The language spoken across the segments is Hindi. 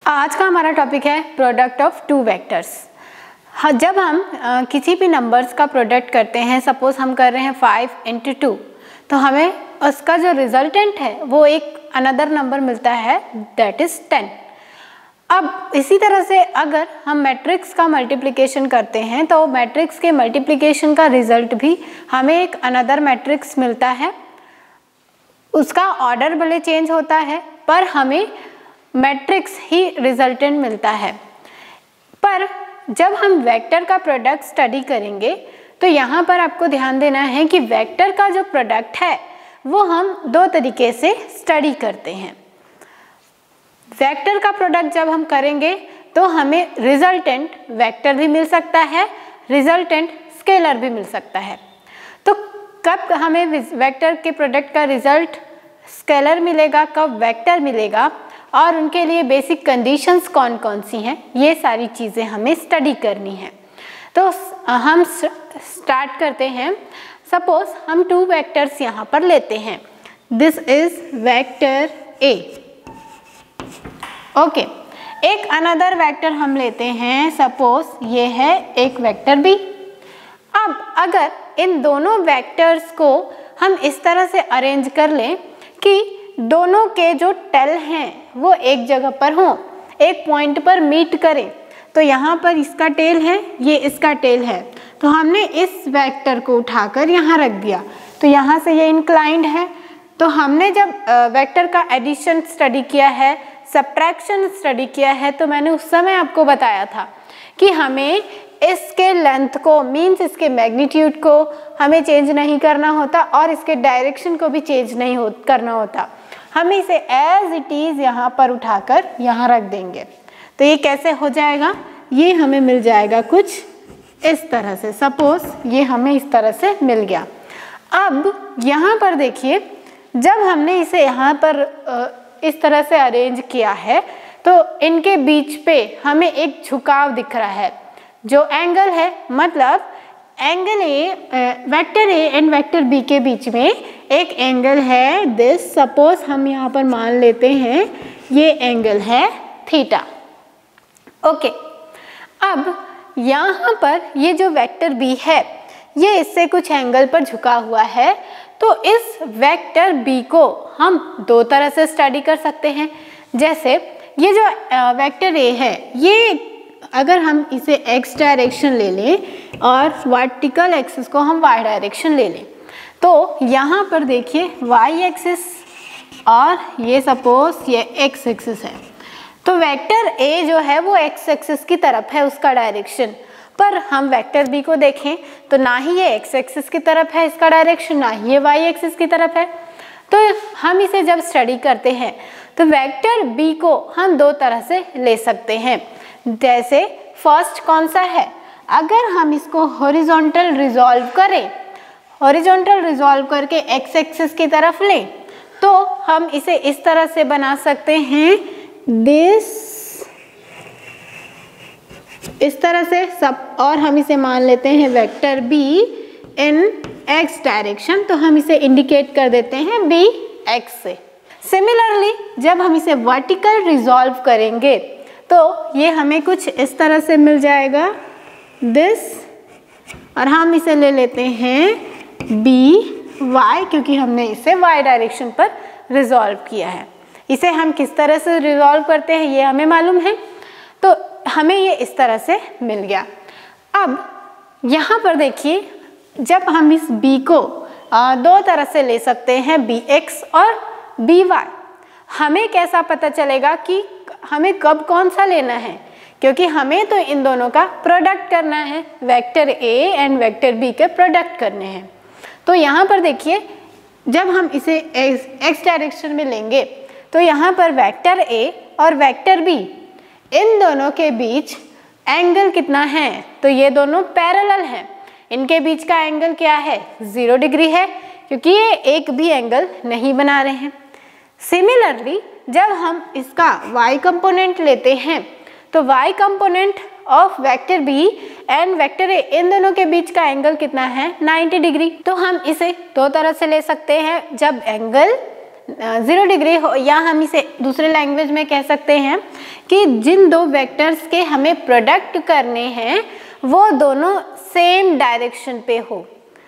आज का हमारा टॉपिक है प्रोडक्ट ऑफ टू वेक्टर्स। जब हम किसी भी नंबर्स का प्रोडक्ट करते हैं, सपोज हम कर रहे हैं 5 × 2, तो हमें उसका जो रिजल्टेंट है वो एक अनदर नंबर मिलता है, दैट इज 10। अब इसी तरह से अगर हम मैट्रिक्स का मल्टीप्लिकेशन करते हैं तो मैट्रिक्स के मल्टीप्लिकेशन का रिजल्ट भी हमें एक अनदर मैट्रिक्स मिलता है। उसका ऑर्डर भले चेंज होता है पर हमें मैट्रिक्स ही रिजल्टेंट मिलता है। पर जब हम वेक्टर का प्रोडक्ट स्टडी करेंगे तो यहाँ पर आपको ध्यान देना है कि वेक्टर का जो प्रोडक्ट है वो हम दो तरीके से स्टडी करते हैं। वेक्टर का प्रोडक्ट जब हम करेंगे तो हमें रिजल्टेंट वेक्टर भी मिल सकता है, रिजल्टेंट स्केलर भी मिल सकता है। तो कब हमें वेक्टर के प्रोडक्ट का रिजल्ट स्केलर मिलेगा, कब वेक्टर मिलेगा और उनके लिए बेसिक कंडीशंस कौन कौन सी हैं, ये सारी चीज़ें हमें स्टडी करनी है। तो हम स्टार्ट करते हैं। सपोज हम 2 वेक्टर्स यहाँ पर लेते हैं। This is vector A, okay. एक अनदर वेक्टर हम लेते हैं, सपोज ये है एक वेक्टर बी। अब अगर इन दोनों वेक्टर्स को हम इस तरह से अरेंज कर लें कि दोनों के जो टेल हैं वो एक जगह पर हों, एक पॉइंट पर मीट करें, तो यहाँ पर इसका टेल है, ये इसका टेल है, तो हमने इस वेक्टर को उठाकर यहाँ रख दिया, तो यहाँ से ये इंक्लाइंड है। तो हमने जब वेक्टर का एडिशन स्टडी किया है, सब्ट्रैक्शन स्टडी किया है, तो मैंने उस समय आपको बताया था कि हमें इसके लेंथ को, मीन्स इसके मैग्नीट्यूड को हमें चेंज नहीं करना होता और इसके डायरेक्शन को भी चेंज नहीं करना होता। हमें इसे एज इट इज़ यहाँ पर उठाकर यहाँ रख देंगे। तो ये कैसे हो जाएगा, ये हमें मिल जाएगा कुछ इस तरह से। सपोज ये हमें इस तरह से मिल गया। अब यहाँ पर देखिए, जब हमने इसे यहाँ पर इस तरह से अरेंज किया है तो इनके बीच पे हमें एक झुकाव दिख रहा है, जो एंगल है, मतलब angle A, vector A and vector B के बीच में एक एंगल है दिस। सपोज हम यहाँ पर मान लेते हैं ये एंगल है थीटा, ओके। अब यहाँ पर ये जो वेक्टर बी है ये इससे कुछ एंगल पर झुका हुआ है, तो इस वेक्टर बी को हम दो तरह से स्टडी कर सकते हैं। जैसे ये जो वेक्टर ए है, ये अगर हम इसे x डायरेक्शन ले लें और वर्टिकल एक्सिस को हम y डायरेक्शन ले लें, तो यहाँ पर देखिए y एक्सिस और ये सपोज ये x एक्सिस है, तो वेक्टर a जो है वो x एक्सिस की तरफ है, उसका डायरेक्शन। पर हम वेक्टर b को देखें तो ना ही ये x एक्सिस की तरफ है इसका डायरेक्शन, ना ही ये y एक्सिस की तरफ है। तो हम इसे जब स्टडी करते हैं तो वेक्टर b को हम दो तरह से ले सकते हैं। जैसे फर्स्ट कौन सा है, अगर हम इसको हॉरिजॉन्टल रिजॉल्व करें, हॉरिजॉन्टल रिजॉल्व करके x एक्सिस की तरफ लें, तो हम इसे इस तरह से बना सकते हैं, इस तरह से सब, और हम इसे मान लेते हैं vector b in x direction, तो हम इसे इंडिकेट कर देते हैं b x से। सिमिलरली जब हम इसे वर्टिकल रिजॉल्व करेंगे तो ये हमें कुछ इस तरह से मिल जाएगा दिस, और हम इसे ले लेते हैं b y, क्योंकि हमने इसे y डायरेक्शन पर रिजॉल्व किया है। इसे हम किस तरह से रिजॉल्व करते हैं ये हमें मालूम है, तो हमें ये इस तरह से मिल गया। अब यहाँ पर देखिए, जब हम इस b को दो तरह से ले सकते हैं, bx और by, हमें कैसा पता चलेगा कि हमें कब कौन सा लेना है, क्योंकि हमें तो इन दोनों का प्रोडक्ट करना है, vector a and vector b के प्रोडक्ट करने हैं। तो यहाँ पर देखिए, जब हम इसे x डायरेक्शन में लेंगे तो यहाँ पर वेक्टर a और वेक्टर b, इन दोनों के बीच एंगल कितना है, तो ये दोनों पैरेलल हैं। इनके बीच का एंगल क्या है, 0 डिग्री है, क्योंकि ये एक भी एंगल नहीं बना रहे हैं। सिमिलरली जब हम इसका y कंपोनेंट लेते हैं तो y component of vector b and vector a, इन दोनों के बीच का एंगल कितना है, 90 डिग्री। तो हम इसे दो तरह से ले सकते हैं, जब एंगल 0 डिग्री हो, या हम इसे दूसरे लैंग्वेज में कह सकते हैं कि जिन दो वेक्टर्स के हमें प्रोडक्ट करने हैं वो दोनों सेम डायरेक्शन पे हो,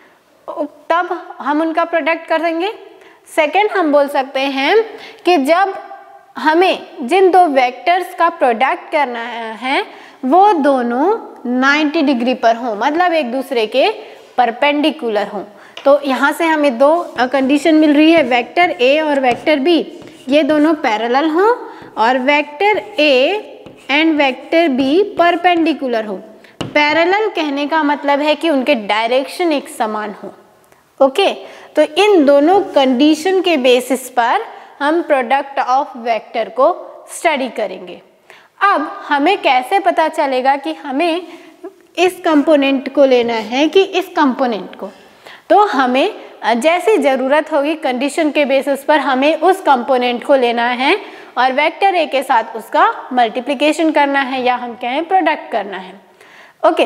तब हम उनका प्रोडक्ट करेंगे। सेकंड हम बोल सकते हैं कि जब हमें जिन दो वेक्टर्स का प्रोडक्ट करना है वो दोनों 90 डिग्री पर हो, मतलब एक दूसरे के परपेंडिकुलर हो। तो यहाँ से हमें दो कंडीशन मिल रही है, वेक्टर ए और वेक्टर बी ये दोनों पैरेलल हों और vector A and vector B perpendicular हो। पैरेलल कहने का मतलब है कि उनके डायरेक्शन एक समान हो। ओके, तो इन दोनों कंडीशन के बेसिस पर हम प्रोडक्ट ऑफ वेक्टर को स्टडी करेंगे। अब हमें कैसे पता चलेगा कि हमें इस कंपोनेंट को लेना है कि इस कंपोनेंट को? तो हमें जैसी ज़रूरत होगी कंडीशन के बेसिस पर हमें उस कंपोनेंट को लेना है और वेक्टर ए के साथ उसका मल्टीप्लिकेशन करना है या हम कहें प्रोडक्ट करना है। ओके,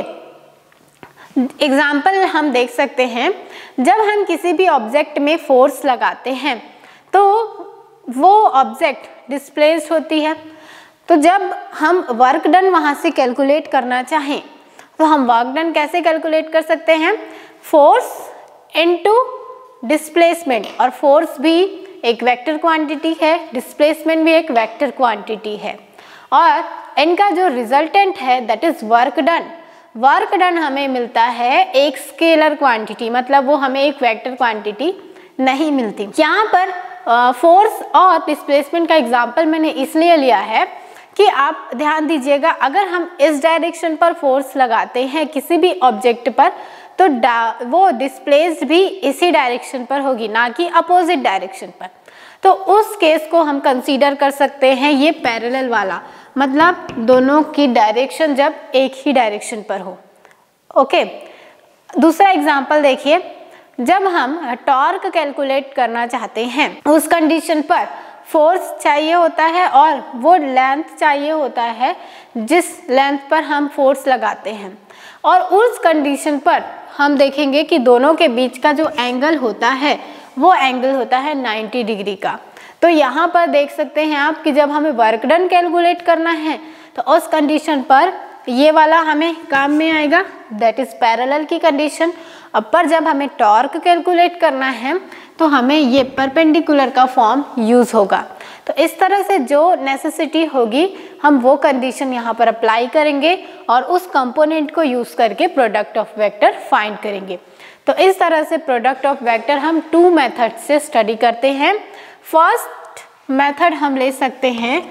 एग्जाम्पल हम देख सकते हैं, जब हम किसी भी ऑब्जेक्ट में फोर्स लगाते हैं तो वो ऑब्जेक्ट डिस्प्लेस्ड होती है। तो जब हम वर्क डन वहाँ से कैलकुलेट करना चाहें तो हम वर्क डन कैसे कैलकुलेट कर सकते हैं? फोर्स इनटू डिस्प्लेसमेंट, और फोर्स भी एक वेक्टर क्वांटिटी है, डिस्प्लेसमेंट भी एक वेक्टर क्वांटिटी है, और इनका जो रिजल्टेंट है that is work done. Work done हमें मिलता है एक स्केलर क्वांटिटी, मतलब वो हमें एक वेक्टर क्वांटिटी नहीं मिलती। यहाँ पर फोर्स और डिस्प्लेसमेंट का एग्जांपल मैंने इसलिए लिया है कि आप ध्यान दीजिएगा, अगर हम इस डायरेक्शन पर फोर्स लगाते हैं किसी भी ऑब्जेक्ट पर तो वो डिस्प्लेस्ड भी इसी डायरेक्शन पर होगी, ना कि अपोजिट डायरेक्शन पर। तो उस केस को हम कंसीडर कर सकते हैं ये पैरेलल वाला, मतलब दोनों की डायरेक्शन जब एक ही डायरेक्शन पर हो। ओके, दूसरा एग्जांपल देखिए, जब हम टॉर्क कैलकुलेट करना चाहते हैं उस कंडीशन पर फोर्स चाहिए होता है और वो लेंथ चाहिए होता है जिस लेंथ पर हम फोर्स लगाते हैं, और उस कंडीशन पर हम देखेंगे कि दोनों के बीच का जो एंगल होता है वो एंगल होता है 90 डिग्री का। तो यहाँ पर देख सकते हैं आप कि जब हमें वर्क डन कैलकुलेट करना है तो उस कंडीशन पर ये वाला हमें काम में आएगा, दैट इज पैरेलल की कंडीशन। अब पर जब हमें टॉर्क कैलकुलेट करना है तो हमें ये परपेंडिकुलर का फॉर्म यूज होगा। तो इस तरह से जो नेसेसिटी होगी हम वो कंडीशन यहाँ पर अप्लाई करेंगे और उस कंपोनेंट को यूज करके प्रोडक्ट ऑफ वेक्टर फाइंड करेंगे। तो इस तरह से प्रोडक्ट ऑफ वेक्टर हम 2 मेथड से स्टडी करते हैं। फर्स्ट मेथड हम ले सकते हैं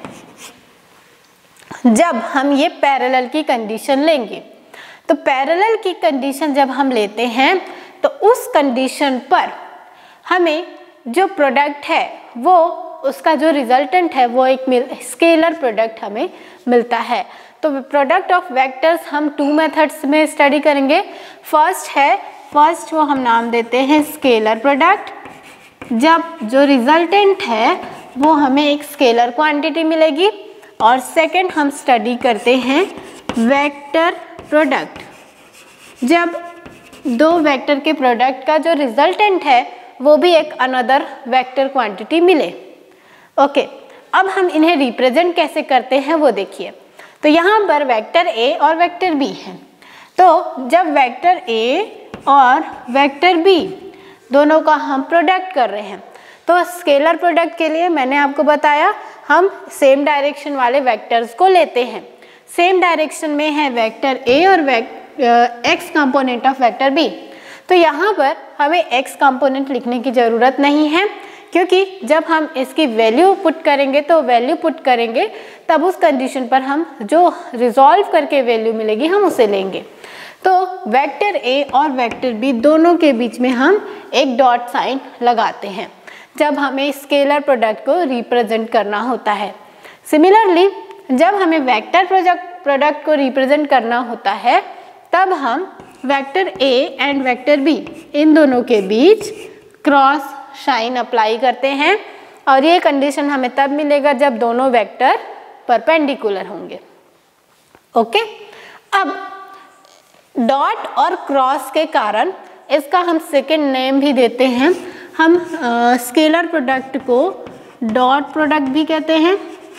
जब हम ये पैरेलल की कंडीशन लेंगे। तो पैरेलल की कंडीशन जब हम लेते हैं तो उस कंडीशन पर हमें जो प्रोडक्ट है वो उसका जो रिजल्टेंट है वो एक स्केलर प्रोडक्ट हमें मिलता है। तो प्रोडक्ट ऑफ वेक्टर्स हम 2 मेथड्स में स्टडी करेंगे। फर्स्ट वो हम नाम देते हैं स्केलर प्रोडक्ट, जब जो रिजल्टेंट है वो हमें एक स्केलर क्वांटिटी मिलेगी, और सेकंड हम स्टडी करते हैं वेक्टर प्रोडक्ट, जब दो वेक्टर के प्रोडक्ट का जो रिजल्टेंट है वो भी एक अनदर वेक्टर क्वांटिटी मिले। ओके, अब हम इन्हें रिप्रेजेंट कैसे करते हैं वो देखिए। तो यहाँ पर वेक्टर ए और वेक्टर बी है, तो जब वेक्टर ए और वेक्टर बी दोनों का हम प्रोडक्ट कर रहे हैं तो स्केलर प्रोडक्ट के लिए मैंने आपको बताया हम सेम डायरेक्शन वाले वेक्टर्स को लेते हैं। सेम डायरेक्शन में है वेक्टर ए और X component of vector B. तो यहाँ पर हमें एक्स कंपोनेंट लिखने की ज़रूरत नहीं है, क्योंकि जब हम इसकी वैल्यू पुट करेंगे तो वैल्यू पुट करेंगे तब उस कंडीशन पर हम जो रिजॉल्व करके वैल्यू मिलेगी हम उसे लेंगे। तो वेक्टर ए और वेक्टर बी दोनों के बीच में हम एक डॉट साइन लगाते हैं जब हमें स्केलर प्रोडक्ट को रिप्रेजेंट करना होता है। सिमिलरली जब हमें वेक्टर प्रोडक्ट को रिप्रेजेंट करना होता है तब हम vector A and vector B इन दोनों के बीच क्रॉस साइन अप्लाई करते हैं, और ये कंडीशन हमें तब मिलेगा जब दोनों वेक्टर परपेंडिकुलर होंगे। ओके, अब डॉट और क्रॉस के कारण इसका हम सेकंड नेम भी देते हैं, हम स्केलर प्रोडक्ट को डॉट प्रोडक्ट भी कहते हैं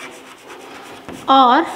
और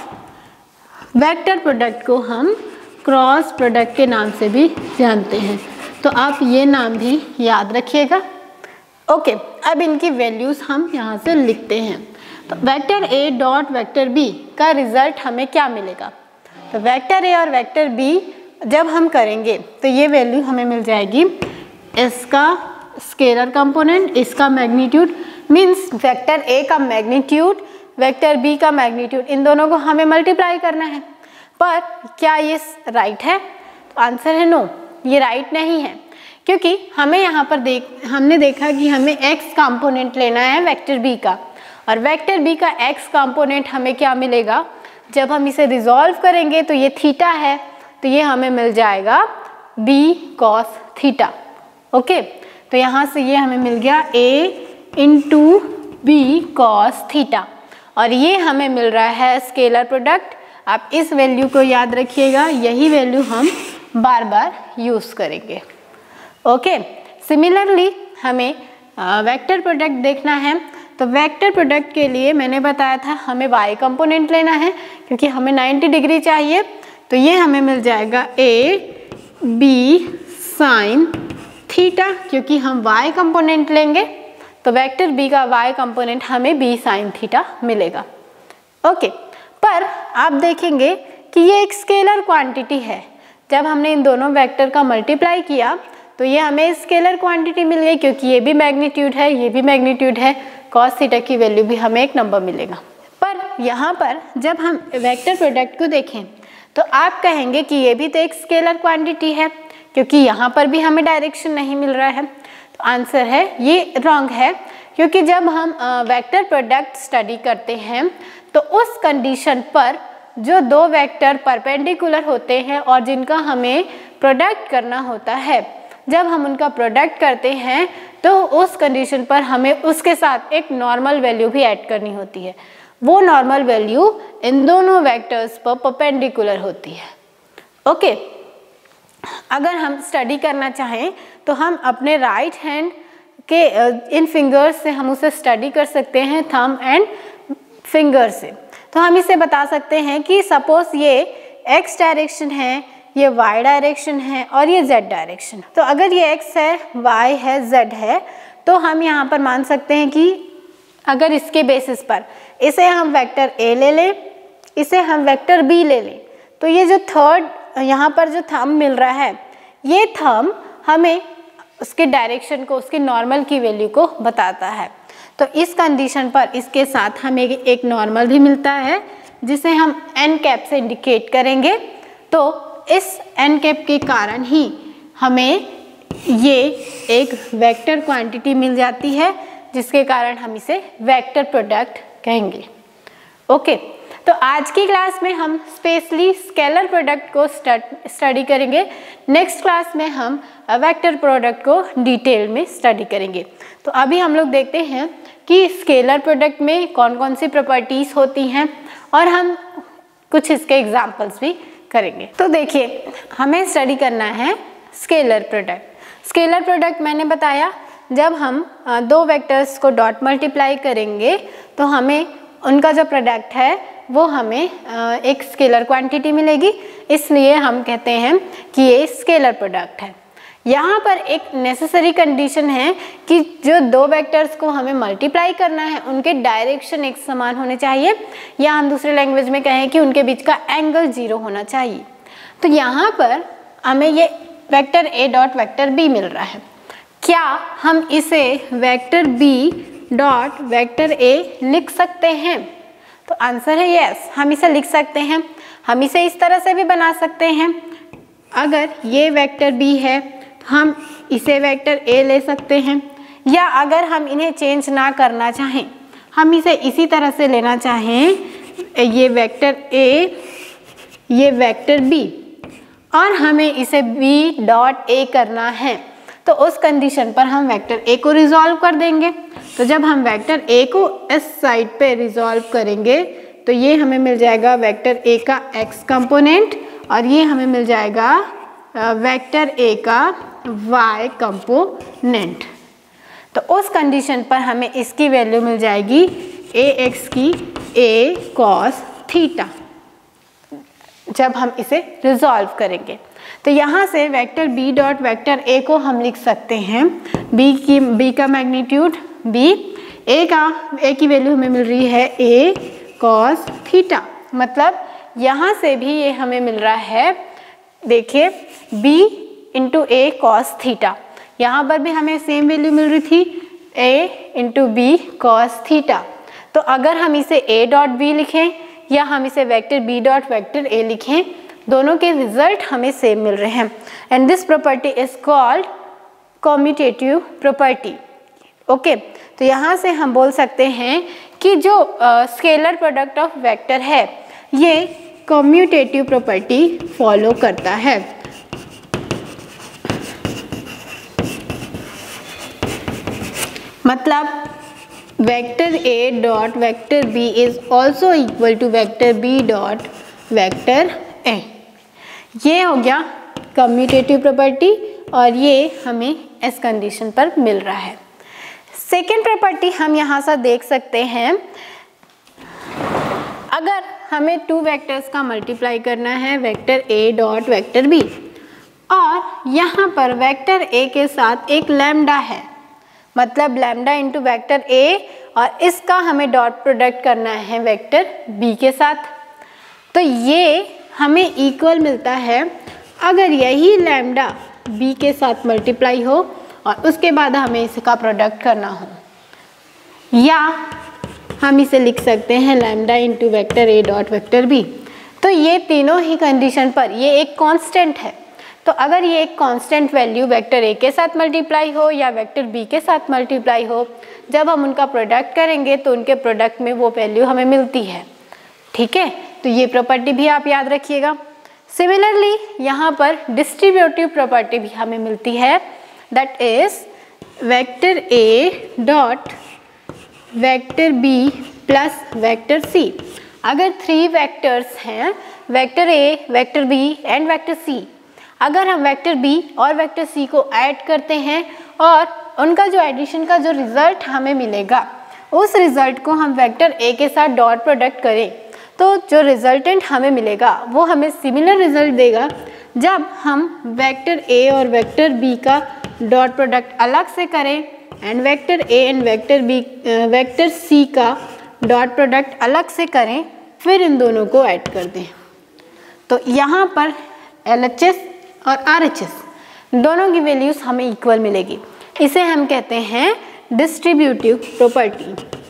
वेक्टर प्रोडक्ट को हम क्रॉस प्रोडक्ट के नाम से भी जानते हैं। तो आप ये नाम भी याद रखिएगा। ओके, अब इनकी वैल्यूज़ हम यहाँ से लिखते हैं। तो vector A dot vector B का रिजल्ट हमें क्या मिलेगा? तो वेक्टर ए और वेक्टर बी जब हम करेंगे तो ये वैल्यू हमें मिल जाएगी, इसका स्केलर कंपोनेंट, इसका मैग्नीट्यूड, मीन्स वेक्टर ए का मैग्नीट्यूड, वेक्टर बी का मैग्नीट्यूड, इन दोनों को हमें मल्टीप्लाई करना है। पर क्या ये राइट है? तो आंसर है नो, ये राइट नहीं है, क्योंकि हमें यहाँ पर हमने देखा कि हमें x कंपोनेंट लेना है वेक्टर b का, और वेक्टर b का x कंपोनेंट हमें क्या मिलेगा? जब हम इसे रिजॉल्व करेंगे तो ये थीटा है, तो ये हमें मिल जाएगा b cos थीटा। ओके, तो यहाँ से ये हमें मिल गया a into b cos theta, और ये हमें मिल रहा है स्केलर प्रोडक्ट। आप इस वैल्यू को याद रखिएगा, यही वैल्यू हम बार बार यूज़ करेंगे। ओके, सिमिलरली हमें वेक्टर प्रोडक्ट देखना है। तो वेक्टर प्रोडक्ट के लिए मैंने बताया था हमें y कंपोनेंट लेना है, क्योंकि हमें 90 डिग्री चाहिए। तो ये हमें मिल जाएगा a b साइन थीटा, क्योंकि हम y कंपोनेंट लेंगे तो वेक्टर b का y कंपोनेंट हमें b साइन थीटा मिलेगा। ओके, पर आप देखेंगे कि ये एक स्केलर क्वांटिटी है। जब हमने इन दोनों वेक्टर का मल्टीप्लाई किया तो ये हमें स्केलर क्वांटिटी मिल गई, क्योंकि ये भी मैग्नीट्यूड है, ये भी मैग्नीट्यूड है, cos थीटा की वैल्यू भी हमें एक नंबर मिलेगा। पर यहाँ पर जब हम वेक्टर प्रोडक्ट को देखें तो आप कहेंगे कि ये भी तो एक स्केलर क्वांटिटी है, क्योंकि यहाँ पर भी हमें डायरेक्शन नहीं मिल रहा है। तो आंसर है ये रॉन्ग है, क्योंकि जब हम वेक्टर प्रोडक्ट स्टडी करते हैं तो उस कंडीशन पर जो दो वेक्टर परपेंडिकुलर होते हैं और जिनका हमें प्रोडक्ट करना होता है, जब हम उनका प्रोडक्ट करते हैं तो उस कंडीशन पर हमें उसके साथ एक नॉर्मल वैल्यू भी ऐड करनी होती है। वो नॉर्मल वैल्यू इन दोनों वेक्टर्स पर परपेंडिकुलर होती है। ओके, अगर हम स्टडी करना चाहें तो हम अपने राइट हैंड के इन फिंगर्स से हम उसे स्टडी कर सकते हैं, थंब एंड फिंगर से। तो हम इसे बता सकते हैं कि सपोज ये x डायरेक्शन है, ये y डायरेक्शन है और ये z डायरेक्शन। तो अगर ये x है, y है, z है, तो हम यहाँ पर मान सकते हैं कि अगर इसके बेसिस पर इसे हम वेक्टर a ले लें, इसे हम वेक्टर b ले लें, तो ये जो थर्ड यहाँ पर जो थंब मिल रहा है, ये थंब हमें उसके डायरेक्शन को, उसके नॉर्मल की वैल्यू को बताता है। तो इस कंडीशन पर इसके साथ हमें एक नॉर्मल भी मिलता है, जिसे हम n कैप से इंडिकेट करेंगे। तो इस n कैप के कारण ही हमें ये एक वेक्टर क्वांटिटी मिल जाती है, जिसके कारण हम इसे वेक्टर प्रोडक्ट कहेंगे। ओके, तो आज की क्लास में हम स्पेशली स्केलर प्रोडक्ट को स्टडी करेंगे। नेक्स्ट क्लास में हम वेक्टर प्रोडक्ट को डिटेल में स्टडी करेंगे। तो अभी हम लोग देखते हैं कि स्केलर प्रोडक्ट में कौन कौन सी प्रॉपर्टीज़ होती हैं, और हम कुछ इसके एग्जांपल्स भी करेंगे। तो देखिए, हमें स्टडी करना है स्केलर प्रोडक्ट। स्केलर प्रोडक्ट मैंने बताया, जब हम दो वेक्टर्स को डॉट मल्टीप्लाई करेंगे तो हमें उनका जो प्रोडक्ट है वो हमें एक स्केलर क्वांटिटी मिलेगी, इसलिए हम कहते हैं कि ये स्केलर प्रोडक्ट है। यहाँ पर एक नेसेसरी कंडीशन है कि जो दो वेक्टर्स को हमें मल्टीप्लाई करना है उनके डायरेक्शन एक समान होने चाहिए, या हम दूसरे लैंग्वेज में कहें कि उनके बीच का एंगल 0 होना चाहिए। तो यहाँ पर हमें ये vector a dot vector b मिल रहा है। क्या हम इसे vector b dot vector a लिख सकते हैं? तो आंसर है यस, हम इसे लिख सकते हैं। हम इसे इस तरह से भी बना सकते हैं, अगर ये वेक्टर b है तो हम इसे वेक्टर a ले सकते हैं, या अगर हम इन्हें चेंज ना करना चाहें, हम इसे इसी तरह से लेना चाहें, ये वेक्टर a, ये वेक्टर b, और हमें इसे b डॉट a करना है, तो उस कंडीशन पर हम वेक्टर a को रिजॉल्व कर देंगे। तो जब हम वेक्टर a को इस साइड पे रिजॉल्व करेंगे तो ये हमें मिल जाएगा वेक्टर a का x कंपोनेंट, और ये हमें मिल जाएगा वेक्टर a का y कंपोनेंट। तो उस कंडीशन पर हमें इसकी वैल्यू मिल जाएगी ax की a cos थीटा जब हम इसे रिजॉल्व करेंगे। तो यहाँ से vector b dot vector a को हम लिख सकते हैं b का मैग्नीट्यूड b, a की वैल्यू हमें मिल रही है a cos थीटा, मतलब यहाँ से भी ये हमें मिल रहा है, देखिए b into a cos theta, यहाँ पर भी हमें सेम वैल्यू मिल रही थी a into b cos theta. तो अगर हम इसे a डॉट b लिखें या हम इसे vector b dot vector a लिखें, दोनों के रिजल्ट हमें सेम मिल रहे हैं and this property is called commutative property. Okay, तो यहाँ से हम बोल सकते हैं कि जो स्केलर प्रोडक्ट ऑफ वेक्टर है ये कम्यूटेटिव प्रॉपर्टी फॉलो करता है। मतलब vector a dot vector b is also equal to vector b dot vector a। ये हो गया कम्यूटेटिव प्रॉपर्टी और ये हमें इस कंडीशन पर मिल रहा है। सेकेंड प्रॉपर्टी हम यहाँ से देख सकते हैं, अगर हमें टू वेक्टर्स का मल्टीप्लाई करना है vector a dot vector b और यहाँ पर वेक्टर a के साथ एक लैम्डा है, मतलब लैम्डा इंटू वेक्टर a और इसका हमें डॉट प्रोडक्ट करना है वेक्टर b के साथ, तो ये हमें इक्वल मिलता है अगर यही लैम्डा b के साथ मल्टीप्लाई हो और उसके बाद हमें इसका प्रोडक्ट करना हो, या हम इसे लिख सकते हैं lambda into vector a dot vector b। तो ये तीनों ही कंडीशन पर ये एक कांस्टेंट है, तो अगर ये एक कांस्टेंट वैल्यू वेक्टर a के साथ मल्टीप्लाई हो या वेक्टर b के साथ मल्टीप्लाई हो, जब हम उनका प्रोडक्ट करेंगे तो उनके प्रोडक्ट में वो वैल्यू हमें मिलती है। ठीक है, तो ये प्रॉपर्टी भी आप याद रखिएगा। सिमिलरली यहाँ पर डिस्ट्रीब्यूटिव प्रॉपर्टी भी हमें मिलती है, that is vector a dot vector b plus vector c। अगर थ्री वेक्टर्स हैं vector a, vector b and vector c, अगर हम वेक्टर b और वेक्टर c को ऐड करते हैं और उनका जो एडिशन का जो रिजल्ट हमें मिलेगा उस रिजल्ट को हम वेक्टर a के साथ डॉट प्रोडक्ट करें, तो जो रिजल्टेंट हमें मिलेगा वो हमें सिमिलर रिजल्ट देगा जब हम वेक्टर a और वेक्टर b का डॉट प्रोडक्ट अलग से करें and vector a and vector c का डॉट प्रोडक्ट अलग से करें, फिर इन दोनों को ऐड कर दें। तो यहाँ पर LHS और RHS दोनों की वैल्यूज हमें इक्वल मिलेगी, इसे हम कहते हैं डिस्ट्रीब्यूटिव प्रॉपर्टी।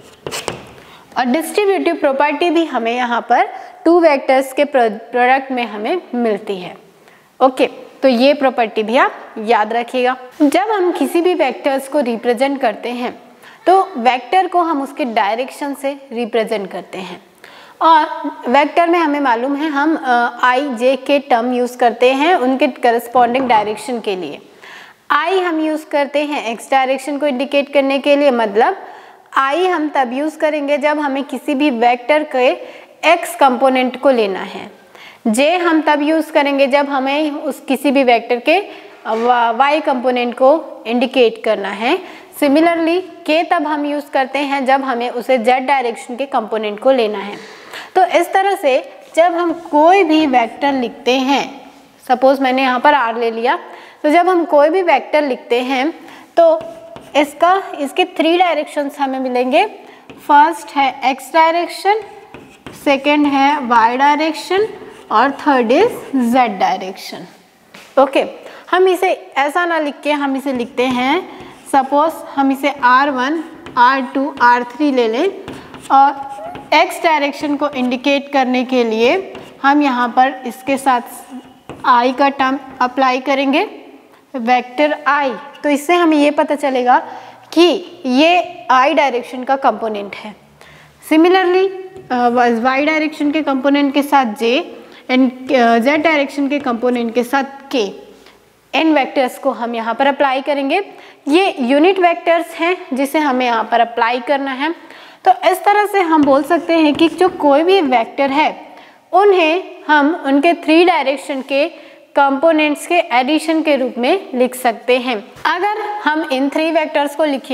और डिस्ट्रीब्यूटिव प्रॉपर्टी भी हमें यहाँ पर टू वेक्टर्स के प्रोडक्ट में हमें मिलती है। ओके, तो ये प्रॉपर्टी भी आप याद रखिएगा। जब हम किसी भी वेक्टर्स को रिप्रेजेंट करते हैं तो वेक्टर को हम उसके डायरेक्शन से रिप्रेजेंट करते हैं, और वेक्टर में हमें मालूम है हम i j के टर्म यूज़ करते हैं उनके करस्पॉन्डिंग डायरेक्शन के लिए। i हम यूज़ करते हैं x डायरेक्शन को इंडिकेट करने के लिए, मतलब i हम तब यूज़ करेंगे जब हमें किसी भी वेक्टर के x कंपोनेंट को लेना है। j हम तब यूज़ करेंगे जब हमें उस किसी भी वेक्टर के y कंपोनेंट को इंडिकेट करना है। सिमिलरली k तब हम यूज़ करते हैं जब हमें उसे z डायरेक्शन के कंपोनेंट को लेना है। तो इस तरह से जब हम कोई भी वेक्टर लिखते हैं, सपोज मैंने यहाँ पर r ले लिया, तो जब हम कोई भी वेक्टर लिखते हैं तो इसके थ्री डायरेक्शंस हमें मिलेंगे। फर्स्ट है x डायरेक्शन, सेकंड है y डायरेक्शन और third is z direction. Okay, हम इसे ऐसा ना लिख के हम इसे लिखते हैं, सपोज हम इसे r1, r2, r3 ले लें और x डायरेक्शन को इंडिकेट करने के लिए हम यहाँ पर इसके साथ i का टर्म अप्लाई करेंगे, वेक्टर i। तो इससे हमें ये पता चलेगा कि ये i डायरेक्शन का कंपोनेंट है। सिमिलरली y डायरेक्शन के कंपोनेंट के साथ j एंड z डायरेक्शन के कंपोनेंट के साथ k, इन वेक्टर्स को हम यहाँ पर अप्लाई करेंगे। ये यूनिट वेक्टर्स हैं जिसे हमें यहाँ पर अप्लाई करना है। तो इस तरह से हम बोल सकते हैं कि जो कोई भी वेक्टर है उन्हें हम उनके थ्री डायरेक्शन के कंपोनेंट्स के एडिशन के रूप में लिख सकते हैं। अगर हम इन थ्री वेक्टर्स को लिखें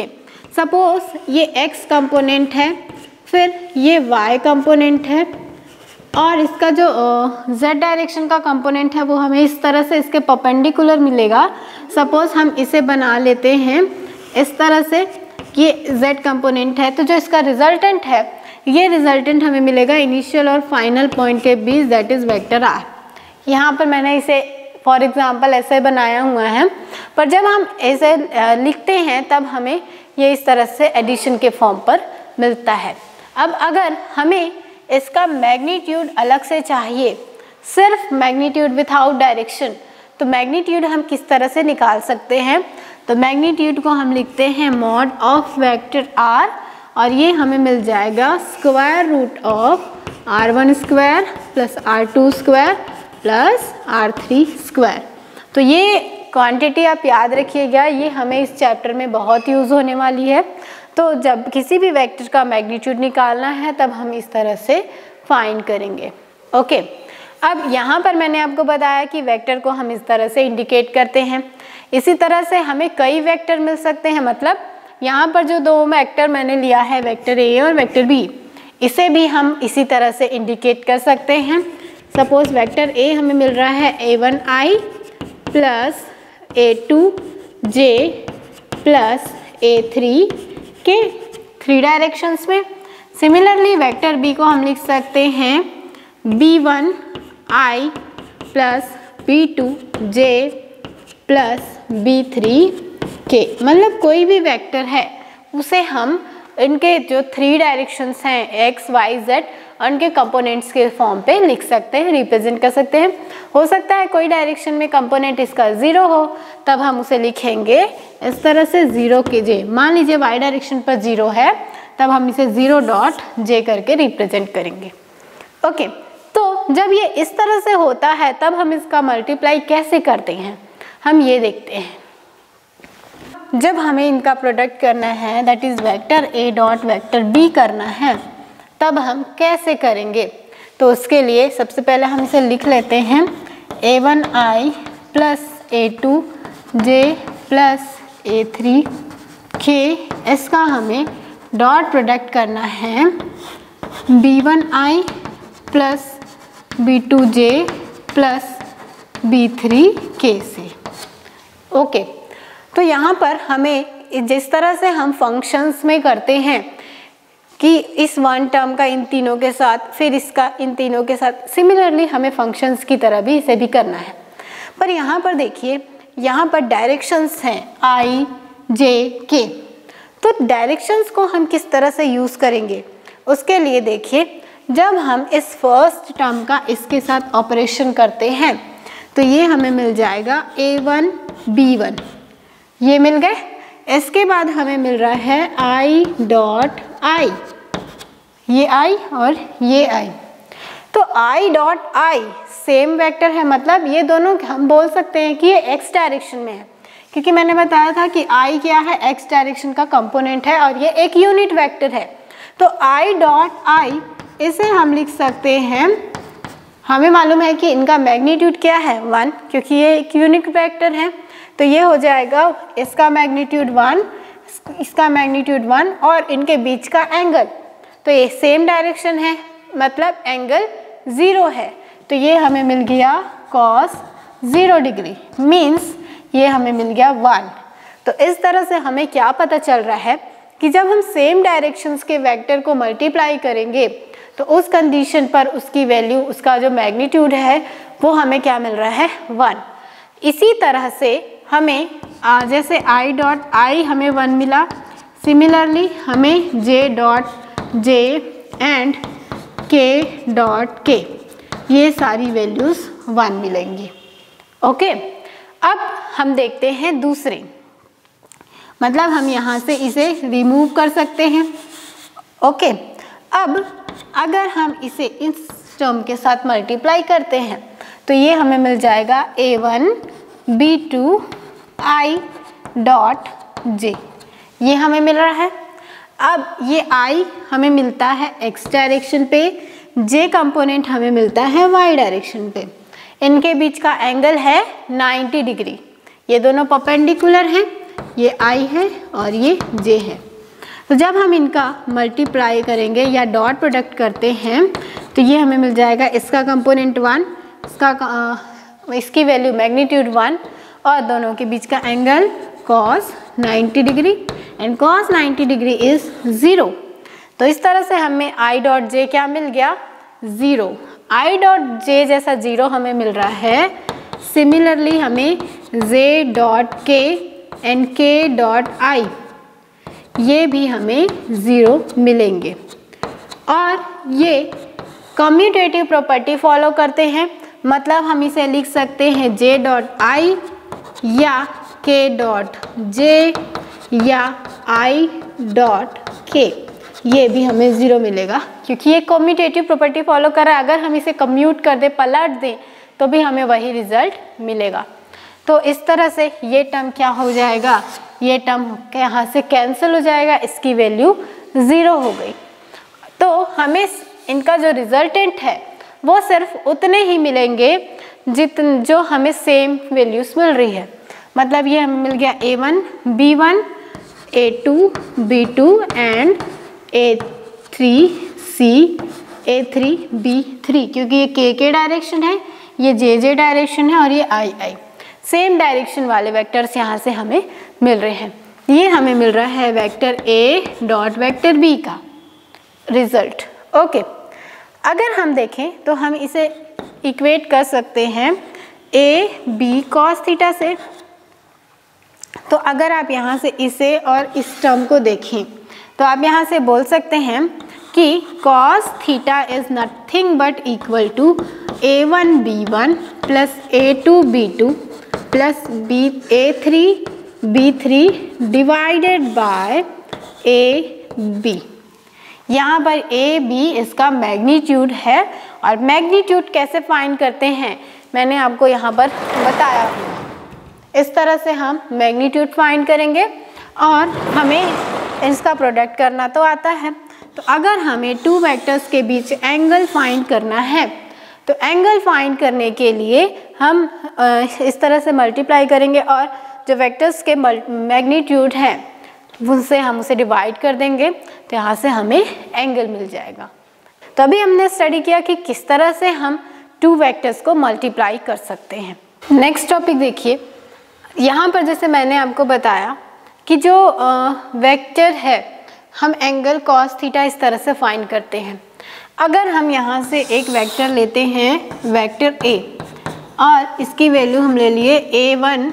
सपोज ये x कंपोनेंट है, फिर ये y कंपोनेंट है, और इसका जो z डायरेक्शन का कंपोनेंट है वो हमें इस तरह से इसके परपेंडिकुलर मिलेगा। सपोज हम इसे बना लेते हैं इस तरह से, ये z कंपोनेंट है, तो जो इसका रिजल्टेंट है, ये रिजल्टेंट हमें मिलेगा इनिशियल और फाइनल पॉइंट के बीच, दैट इज वेक्टर r। यहाँ पर मैंने इसे फॉर एग्जांपल ऐसे बनाया हुआ है, पर जब हम ऐसे लिखते हैं तब हमें ये इस तरह से एडिशन के फॉर्म पर मिलता है। अब अगर हमें इसका मैग्नीट्यूड अलग से चाहिए, सिर्फ मैग्नीट्यूड विथआउट डायरेक्शन, तो मैग्नीट्यूड हम किस तरह से निकाल सकते हैं? तो मैग्नीट्यूड को हम लिखते हैं मॉड ऑफ वेक्टर r, और ये हमें मिल जाएगा square root of r1 square plus r2 square plus r3 square. तो ये क्वांटिटी आप याद रखिएगा, ये हमें इस चैप्टर में बहुत यूज़ होने वाली है। तो जब किसी भी वेक्टर का मैग्नीट्यूड निकालना है तब हम इस तरह से फाइंड करेंगे। ओके, अब यहाँ पर मैंने आपको बताया कि वेक्टर को हम इस तरह से इंडिकेट करते हैं। इसी तरह से हमें कई वेक्टर मिल सकते हैं, मतलब यहाँ पर जो दो वेक्टर मैंने लिया है, वेक्टर ए और वेक्टर बी, इसे भी हम इसी तरह से इंडिकेट कर सकते हैं। सपोज वेक्टर ए हमें मिल रहा है a1i plus a2j plus a3 के 3 डायरेक्शंस में। सिमिलरली वेक्टर बी को हम लिख सकते हैं b1i plus b2j plus b3k, मतलब कोई भी वेक्टर है उसे हम इनके जो 3 डायरेक्शंस हैं x, y, z, उनके कंपोनेंट्स के फॉर्म पे लिख सकते हैं, रिप्रेजेंट कर सकते हैं। हो सकता है कोई डायरेक्शन में कंपोनेंट इसका 0 हो, तब हम उसे लिखेंगे इस तरह से 0 के j। मान लीजिए y डायरेक्शन पर 0 है, तब हम इसे 0 डॉट j करके रिप्रेजेंट करेंगे। ओके, तो जब ये इस तरह से होता है तब हम इसका मल्टीप्लाई कैसे करते हैं, हम ये देखते हैं। जब हमें इनका प्रोडक्ट करना है, that is vector a dot vector b करना है, तब हम कैसे करेंगे? तो उसके लिए सबसे पहले हम इसे लिख लेते हैं a1i plus a2j plus a3k। इसका हमें डॉट प्रोडक्ट करना है b1i plus b2j plus b3k से। ओके, तो यहाँ पर हमें जिस तरह से हम फंक्शंस में करते हैं कि इस वन टर्म का इन तीनों के साथ, फिर इसका इन तीनों के साथ, सिमिलरली हमें फंक्शंस की तरह भी इसे भी करना है। पर यहाँ पर देखिए, यहाँ पर डायरेक्शंस हैं i, j, k। तो डायरेक्शंस को हम किस तरह से यूज़ करेंगे, उसके लिए देखिए, जब हम इस फर्स्ट टर्म का इसके साथ ऑपरेशन करते हैं तो ये हमें मिल जाएगा a1 b1, ये मिल गए। इसके बाद हमें मिल रहा है i डॉट i, ये i और ये i। तो i dot i same vector है, मतलब ये दोनों हम बोल सकते हैं कि ये x डायरेक्शन में है, क्योंकि मैंने बताया था कि i क्या है, x डायरेक्शन का कंपोनेंट है और ये एक यूनिट वेक्टर है। तो i डॉट i, इसे हम लिख सकते हैं, हमें मालूम है कि इनका मैग्नीट्यूड क्या है 1, क्योंकि ये एक यूनिट वेक्टर है। तो ये हो जाएगा इसका मैग्नीट्यूड 1, इसका मैग्नीट्यूड 1, और इनके बीच का एंगल, तो ये सेम डायरेक्शन है, मतलब एंगल 0 है। तो ये हमें मिल गया cos 0 डिग्री, मीन्स ये हमें मिल गया 1। तो इस तरह से हमें क्या पता चल रहा है कि जब हम सेम डायरेक्शंस के वेक्टर को मल्टीप्लाई करेंगे तो उस कंडीशन पर उसकी वैल्यू, उसका जो मैग्नीट्यूड है वो हमें क्या मिल रहा है 1। इसी तरह से हमें जैसे i डॉट i हमें 1 मिला, सिमिलरली हमें j dot j and k dot k, ये सारी वैल्यूज़ 1 मिलेंगी। ओके, अब हम देखते हैं दूसरे, मतलब हम यहाँ से इसे रिमूव कर सकते हैं। ओके, अब अगर हम इसे इस टर्म के साथ मल्टीप्लाई करते हैं तो ये हमें मिल जाएगा a1 b2 i dot j, ये हमें मिल रहा है। अब ये i हमें मिलता है x डायरेक्शन पे, j कंपोनेंट हमें मिलता है y डायरेक्शन पे। इनके बीच का एंगल है 90 डिग्री, ये दोनों परपेंडिकुलर हैं, ये i है और ये j है। तो जब हम इनका मल्टीप्लाई करेंगे या डॉट प्रोडक्ट करते हैं तो ये हमें मिल जाएगा, इसका कंपोनेंट 1, इसकी वैल्यू मैग्नीट्यूड 1 और दोनों के बीच का angle cos 90 degree and cos 90 degree is 0। तो इस तरह से हमें i डॉट जे क्या मिल गया, 0। i डॉट जे जैसा 0 हमें मिल रहा है, सिमिलरली हमें j dot k and k dot i ये भी हमें 0 मिलेंगे। और ये कम्यूटेटिव प्रॉपर्टी फॉलो करते हैं, मतलब हम इसे लिख सकते हैं j डॉट i या k डॉट j या i डॉट k, ये भी हमें 0 मिलेगा क्योंकि ये कम्यूटेटिव प्रॉपर्टी फॉलो कर रहा है। अगर हम इसे कम्यूट कर दें, पलट दें, तो भी हमें वही रिजल्ट मिलेगा। तो इस तरह से ये टर्म क्या हो जाएगा, ये टर्म यहाँ से कैंसिल हो जाएगा, इसकी वैल्यू 0 हो गई। तो हमें इनका जो रिजल्टेंट है वो सिर्फ उतने ही मिलेंगे जो हमें सेम वैल्यूज मिल रही है। मतलब ये हमें मिल गया a1 b1 a2 b2 and a3 c a3 b3, क्योंकि ये k डायरेक्शन है, ये j डायरेक्शन है और ये i सेम डायरेक्शन वाले वेक्टर्स यहाँ से हमें मिल रहे हैं। ये हमें मिल रहा है vector a dot vector b का रिजल्ट। ओके, अगर हम देखें तो हम इसे इक्वेट कर सकते हैं a b cos थीटा से। तो अगर आप यहाँ से इसे और इस टर्म को देखें तो आप यहाँ से बोल सकते हैं कि cos theta is nothing but equal to a1 b1 plus a2 b2 plus a3 b3 divided by ab। यहाँ पर a b इसका मैग्नीट्यूड है, और मैग्नीट्यूड कैसे फाइंड करते हैं मैंने आपको यहाँ पर बताया। इस तरह से हम मैग्नीट्यूड फाइंड करेंगे और हमें इसका प्रोडक्ट करना तो आता है। तो अगर हमें टू वेक्टर्स के बीच एंगल फाइंड करना है तो एंगल फाइंड करने के लिए हम इस तरह से मल्टीप्लाई करेंगे और जो वेक्टर्स के मैग्नीट्यूड है उनसे हम उसे डिवाइड कर देंगे, तो यहाँ से हमें एंगल मिल जाएगा। तो अभी हमने स्टडी किया कि किस तरह से हम टू वेक्टर्स को मल्टीप्लाई कर सकते हैं। नेक्स्ट टॉपिक देखिए, यहाँ पर जैसे मैंने आपको बताया कि जो वेक्टर है हम एंगल cos थीटा इस तरह से फाइंड करते हैं। अगर हम यहाँ से एक वेक्टर लेते हैं वेक्टर a और इसकी वैल्यू हम ले लिए a1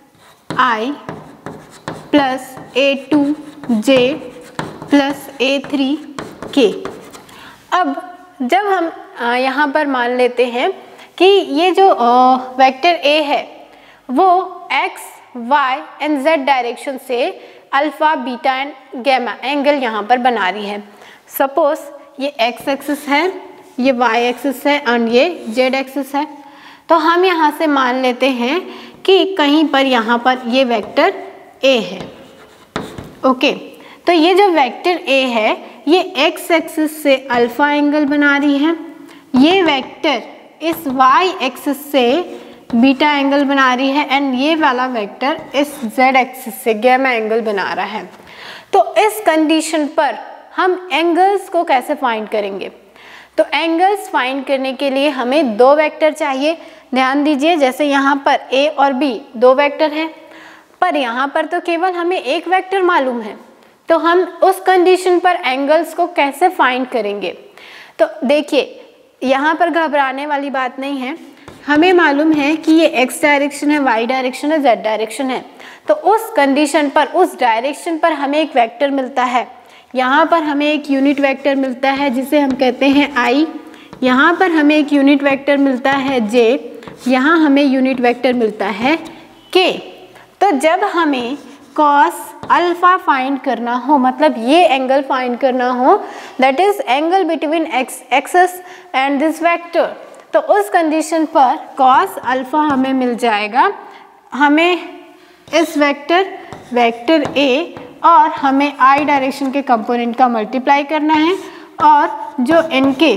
i plus a2 j plus a3 k। अब जब हम यहाँ पर मान लेते हैं कि ये जो वेक्टर a है वो x, y and z direction से alpha, beta and gamma angle यहाँ पर बना रही है। सपोज ये x एक्सिस है, ये y एक्सिस है एंड ये z एक्सिस है। तो हम यहाँ से मान लेते हैं कि कहीं पर यहाँ पर ये वेक्टर a है। ओके, तो ये जो वेक्टर a है ये x एक्सिस से अल्फ़ा एंगल बना रही है, ये वेक्टर इस y एक्सिस से बीटा एंगल बना रही है एंड ये वाला वेक्टर इस z एक्सिस से गैमा एंगल बना रहा है। तो इस कंडीशन पर हम एंगल्स को कैसे फाइंड करेंगे? तो एंगल्स फाइंड करने के लिए हमें दो वेक्टर चाहिए। ध्यान दीजिए, जैसे यहाँ पर a और b दो वेक्टर हैं, पर यहाँ पर तो केवल हमें एक वेक्टर मालूम है। तो हम उस कंडीशन पर एंगल्स को कैसे फाइंड करेंगे? तो देखिए, यहाँ पर घबराने वाली बात नहीं है। हमें मालूम है कि ये x डायरेक्शन है, y डायरेक्शन है, z डायरेक्शन है। तो उस कंडीशन पर, उस डायरेक्शन पर हमें एक वेक्टर मिलता है। यहाँ पर हमें एक यूनिट वेक्टर मिलता है जिसे हम कहते हैं i। यहाँ पर हमें एक यूनिट वेक्टर मिलता है j। यहाँ हमें यूनिट वेक्टर मिलता है k। तो जब हमें cos अल्फ़ा फाइंड करना हो, मतलब ये एंगल फाइंड करना हो, that is angle between x axis and this vector, तो उस कंडीशन पर cos अल्फ़ा हमें मिल जाएगा। हमें इस वेक्टर a और हमें i डायरेक्शन के कंपोनेंट का मल्टीप्लाई करना है और जो इनके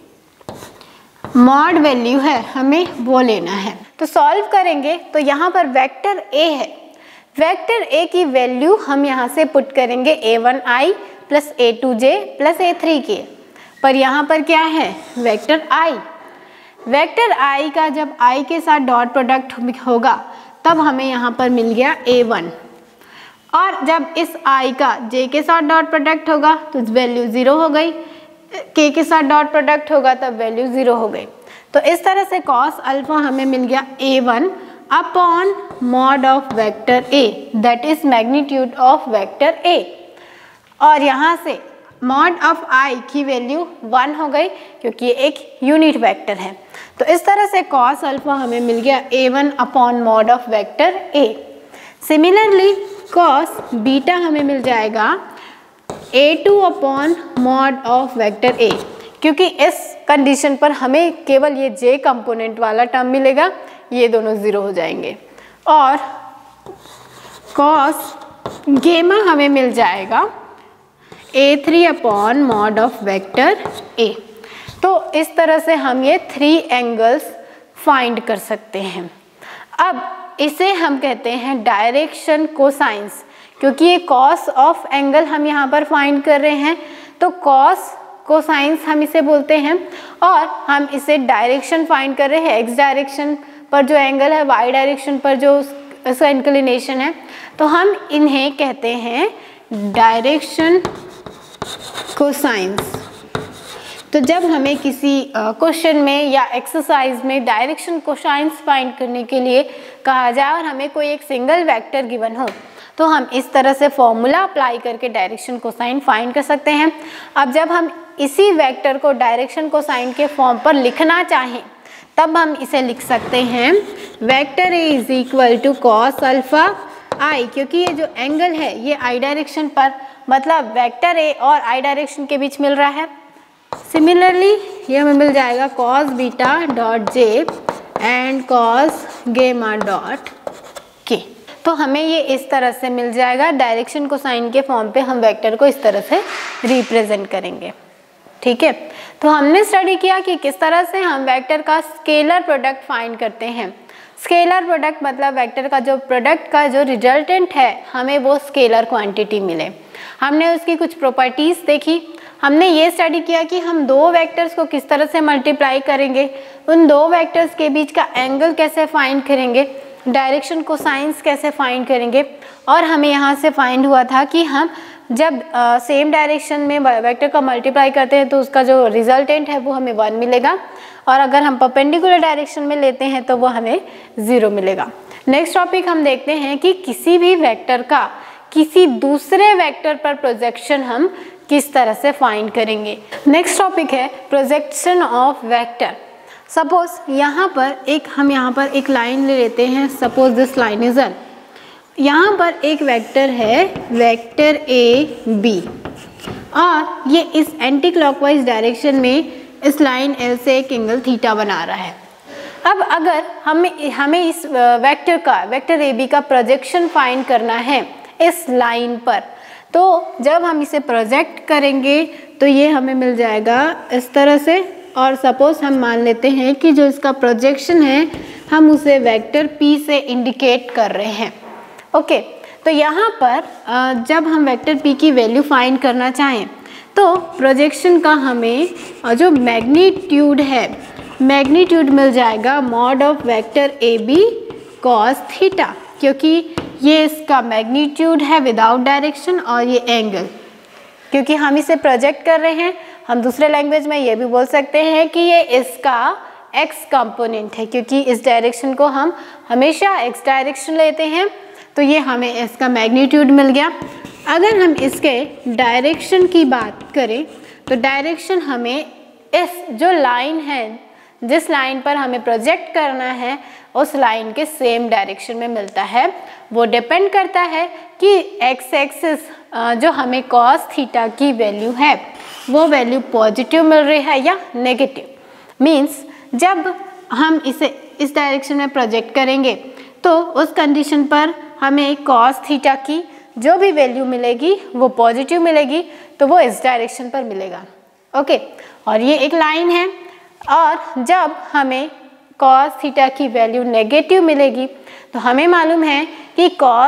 मॉड वैल्यू है हमें वो लेना है। तो सॉल्व करेंगे तो यहाँ पर वेक्टर a है, वेक्टर ए की वैल्यू हम यहाँ से पुट करेंगे a1i plus a2j plus a3k, पर यहाँ पर क्या है वेक्टर i। वेक्टर i का जब i के साथ डॉट प्रोडक्ट होगा तब हमें यहाँ पर मिल गया a1, और जब इस i का j के साथ डॉट प्रोडक्ट होगा तो वैल्यू 0 हो गई, k के साथ डॉट प्रोडक्ट होगा तब वैल्यू 0 हो गई। तो इस तरह से cos अल्फा हमें मिल गया a1 upon mod of vector a, that is magnitude of vector a, और यहाँ से मॉड ऑफ i की वैल्यू 1 हो गई क्योंकि ये एक यूनिट वेक्टर है। तो इस तरह से cos अल्फा हमें मिल गया a1 upon mod of vector a। Similarly cos beta हमें मिल जाएगा a2 upon mod of vector a, क्योंकि इस कंडीशन पर हमें केवल ये j कंपोनेंट वाला टर्म मिलेगा, ये दोनों 0 हो जाएंगे। और cos गेमा हमें मिल जाएगा a3 upon mod of vector a। तो इस तरह से हम ये 3 एंगल्स फाइंड कर सकते हैं। अब इसे हम कहते हैं डायरेक्शन कोसाइंस, क्योंकि ये कॉस ऑफ एंगल हम यहाँ पर फाइंड कर रहे हैं, तो कॉस कोसाइंस हम इसे बोलते हैं। और हम इसे डायरेक्शन फाइंड कर रहे हैं, एक्स डायरेक्शन पर जो एंगल है, वाई डायरेक्शन पर जो उसका इंक्लिनेशन है, तो हम इन्हें कहते हैं डायरेक्शन कोसाइंस। तो जब हमें किसी क्वेश्चन में या एक्सरसाइज में डायरेक्शन कोसाइंस फाइंड करने के लिए कहा जाए और हमें कोई एक सिंगल वेक्टर गिवन हो, तो हम इस तरह से फॉर्मूला अप्लाई करके डायरेक्शन कोसाइन फाइंड कर सकते हैं। अब जब हम इसी वेक्टर को डायरेक्शन कोसाइन के फॉर्म पर लिखना चाहें तब हम इसे लिख सकते हैं vector a is equal to cos alpha i, क्योंकि ये जो एंगल है ये आई डायरेक्शन पर, मतलब वेक्टर ए और आई डायरेक्शन के बीच मिल रहा है। सिमिलरली ये हमें मिल जाएगा cos beta dot j and cos gamma dot k. तो हमें ये इस तरह से मिल जाएगा। डायरेक्शन कोसाइन के फॉर्म पे हम वेक्टर को इस तरह से रिप्रेजेंट करेंगे। ठीक है, तो हमने स्टडी किया कि किस तरह से हम वेक्टर का स्केलर प्रोडक्ट फाइंड करते हैं। स्केलर प्रोडक्ट मतलब वेक्टर का जो प्रोडक्ट का जो रिजल्टेंट है हमें वो स्केलर क्वांटिटी मिले। हमने उसकी कुछ प्रॉपर्टीज देखी। हमने ये स्टडी किया कि हम दो वेक्टर्स को किस तरह से मल्टीप्लाई करेंगे, उन दो वेक्टर्स के बीच का एंगल कैसे फाइंड करेंगे, डायरेक्शन कोसाइंस कैसे फाइंड करेंगे। और हमें यहाँ से फाइंड हुआ था कि हम जब सेम डायरेक्शन में वेक्टर का मल्टीप्लाई करते हैं तो उसका जो रिजल्टेंट है वो हमें 1 मिलेगा, और अगर हम परपेंडिकुलर डायरेक्शन में लेते हैं तो वो हमें 0 मिलेगा। नेक्स्ट टॉपिक हम देखते हैं कि किसी भी वेक्टर का किसी दूसरे वेक्टर पर प्रोजेक्शन हम किस तरह से फाइंड करेंगे। नेक्स्ट टॉपिक है प्रोजेक्शन ऑफ वेक्टर। सपोज यहाँ पर एक लाइन ले लेते हैं। Suppose this line is n, यहाँ पर एक वेक्टर है वेक्टर ए बी, और ये इस एंटी क्लॉकवाइज डायरेक्शन में इस लाइन एल से एक एंगल थीटा बना रहा है। अब अगर हमें इस वेक्टर ए बी का प्रोजेक्शन फाइंड करना है इस लाइन पर, तो जब हम इसे प्रोजेक्ट करेंगे तो ये हमें मिल जाएगा इस तरह से। और सपोज हम मान लेते हैं कि जो इसका प्रोजेक्शन है हम उसे वेक्टर पी से इंडिकेट कर रहे हैं। ओके, तो यहाँ पर जब हम वेक्टर पी की वैल्यू फाइंड करना चाहें तो प्रोजेक्शन का हमें जो मैग्नीट्यूड है, मैग्नीट्यूड मिल जाएगा mod of vector a b cos theta, क्योंकि ये इसका मैग्नीट्यूड है विदाउट डायरेक्शन, और ये एंगल क्योंकि हम इसे प्रोजेक्ट कर रहे हैं। हम दूसरे लैंग्वेज में ये भी बोल सकते हैं कि ये इसका एक्स कंपोनेंट है, क्योंकि इस डायरेक्शन को हम हमेशा एक्स डायरेक्शन लेते हैं, तो ये हमें इसका मैग्नीट्यूड मिल गया। अगर हम इसके डायरेक्शन की बात करें तो डायरेक्शन हमें इस जो लाइन है, जिस लाइन पर हमें प्रोजेक्ट करना है उस लाइन के सेम डायरेक्शन में मिलता है। वो डिपेंड करता है कि एक्स एक्सिस जो हमें कॉस थीटा की वैल्यू है वो वैल्यू पॉजिटिव मिल रही है या नेगेटिव। मीन्स जब हम इसे इस डायरेक्शन में प्रोजेक्ट करेंगे तो उस कंडीशन पर हमें कॉस थीटा की जो भी वैल्यू मिलेगी वो पॉजिटिव मिलेगी, तो वो इस डायरेक्शन पर मिलेगा। ओके, और ये एक लाइन है, और जब हमें कॉस थीटा की वैल्यू नेगेटिव मिलेगी तो हमें मालूम है कि कॉस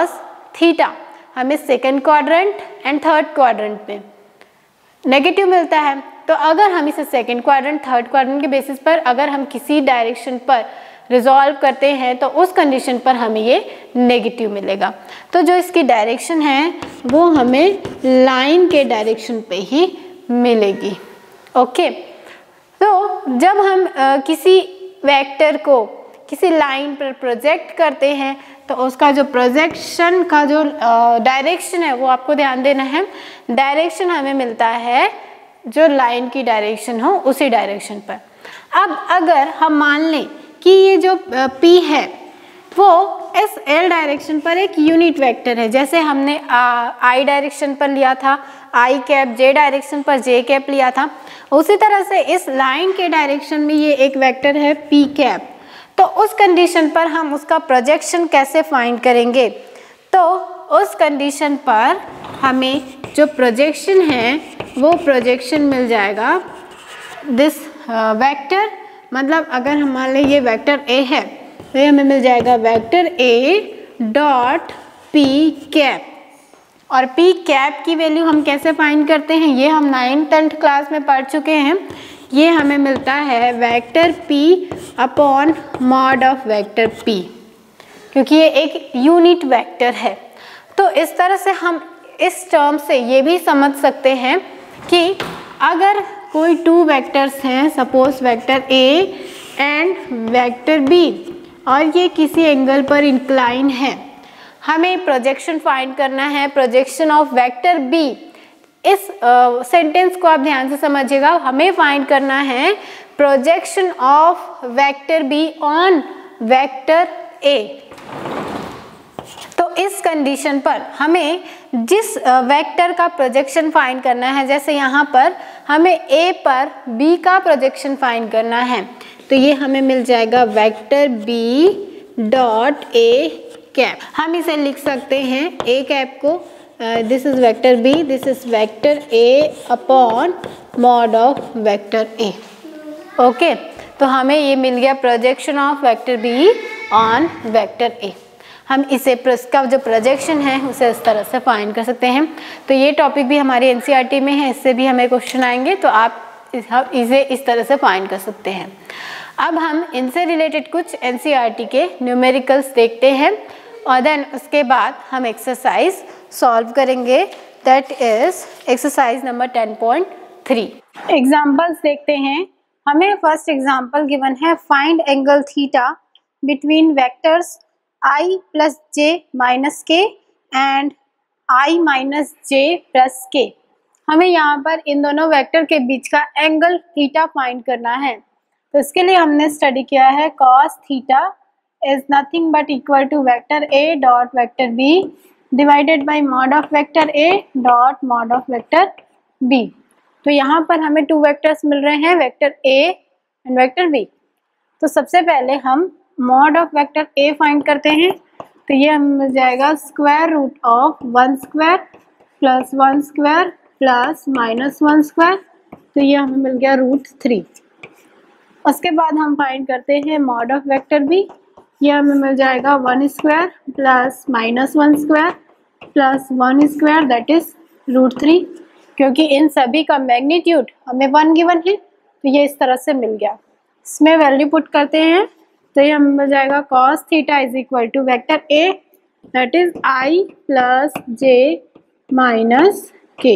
थीटा हमें second quadrant and third quadrant में नेगेटिव मिलता है। तो अगर हम इसे सेकंड क्वाड्रेंट थर्ड क्वाड्रेंट के बेसिस पर अगर हम किसी डायरेक्शन पर रिजॉल्व करते हैं तो उस कंडीशन पर हमें ये नेगेटिव मिलेगा। तो जो इसकी डायरेक्शन है वो हमें लाइन के डायरेक्शन पे ही मिलेगी। ओके, तो जब हम किसी वेक्टर को किसी लाइन पर प्रोजेक्ट करते हैं तो उसका जो प्रोजेक्शन का जो डायरेक्शन है वो आपको ध्यान देना है। डायरेक्शन हमें मिलता है जो लाइन की डायरेक्शन हो उसी डायरेक्शन पर। अब अगर हम मान लें कि ये जो P है वो इस L डायरेक्शन पर एक यूनिट वेक्टर है, जैसे हमने I डायरेक्शन पर लिया था I कैप, J डायरेक्शन पर J कैप लिया था, उसी तरह से इस लाइन के डायरेक्शन में ये एक वेक्टर है P कैप। तो उस कंडीशन पर हम उसका प्रोजेक्शन कैसे फाइंड करेंगे? तो उस कंडीशन पर हमें जो प्रोजेक्शन है वो प्रोजेक्शन मिल जाएगा दिस वेक्टर, मतलब अगर हम मान लें ये वेक्टर A है तो ये हमें मिल जाएगा vector A dot P cap. और P कैप की वैल्यू हम कैसे फाइंड करते हैं ये हम 9th-10th क्लास में पढ़ चुके हैं। ये हमें मिलता है vector P upon mod of vector P, क्योंकि ये एक यूनिट वेक्टर है। तो इस तरह से हम इस टर्म से ये भी समझ सकते हैं कि अगर कोई टू वेक्टर्स हैं, suppose vector A and vector B, और ये किसी एंगल पर इंक्लाइन है, हमें प्रोजेक्शन फाइंड करना है, प्रोजेक्शन ऑफ वेक्टर B। इस सेंटेंस को आप ध्यान से समझिएगा, हमें फाइंड करना है projection of vector B on vector A। तो इस कंडीशन पर हमें जिस वेक्टर का प्रोजेक्शन फाइंड करना है, जैसे यहाँ पर हमें A पर B का प्रोजेक्शन फाइंड करना है, तो ये हमें मिल जाएगा vector B dot A cap. हम इसे लिख सकते हैं A कैप को, this is vector B, this is vector A upon mod of vector A। Okay, तो हमें ये मिल गया projection of vector B on vector A। हम इसे इसका जो प्रोजेक्शन है उसे इस तरह से फाइंड कर सकते हैं। तो ये टॉपिक भी हमारी NCERT में है, इससे भी हमें क्वेश्चन आएंगे, तो आप इसे इस तरह से फाइंड कर सकते हैं। अब हम इनसे रिलेटेड कुछ NCERT के न्यूमेरिकल्स देखते हैं और देन उसके बाद हम एक्सरसाइज सॉल्व करेंगे, that is exercise number 10.3। Examples देखते हैं। हमें फर्स्ट एग्जाम्पल गिवन है, find angle theta between vectors I plus J minus K and I minus J plus K। हमें यहाँ पर इन दोनों वेक्टर के बीच का एंगल थीटा फाइंड करना है। तो इसके लिए हमने स्टडी किया है cos theta is nothing but equal to vector A dot vector B divided by mod of vector A dot mod of vector B। तो यहाँ पर हमें टू वेक्टर्स मिल रहे हैं, vector A and vector B। तो सबसे पहले हम mod of vector A find करते हैं। तो ये हमें मिल जाएगा square root of 1 square plus 1 square plus minus 1 square, तो ये हमें मिल गया √3। उसके बाद हम फाइंड करते हैं मॉड ऑफ वेक्टर B। ये हमें मिल जाएगा 1 square plus minus 1 square plus 1 square, that is √3। क्योंकि इन सभी का मैग्नीट्यूड हमें 1 गिवन है, तो ये इस तरह से मिल गया। इसमें वैल्यू पुट करते हैं तो ये हमें मिल जाएगा cos theta is equal to vector A that is I plus J minus K